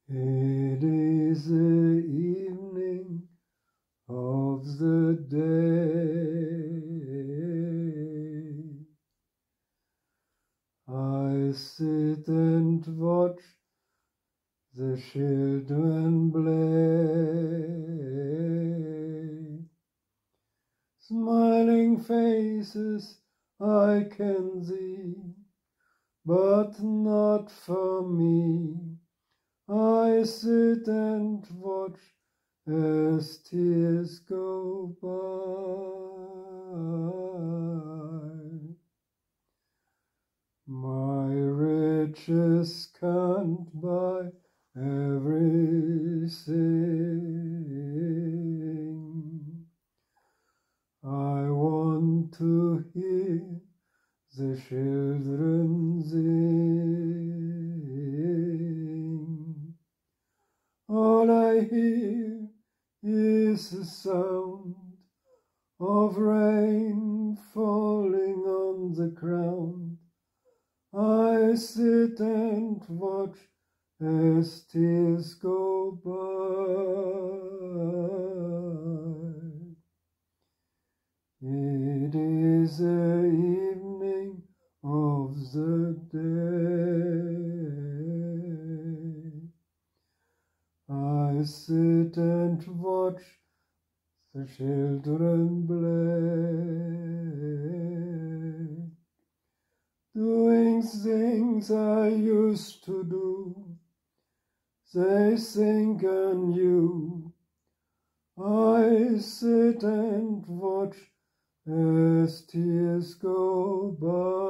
It is the evening of the day. I sit and watch the children play. Smiling faces I can see, but not for me. I sit and watch as tears go by. My riches can't buy everything. I want to hear the children sing. All I hear is the sound of rain falling on the ground. I sit and watch as tears go by. It is the evening of the day. I sit and watch the children play, doing things I used to do. They think anew. I sit and watch as tears go by.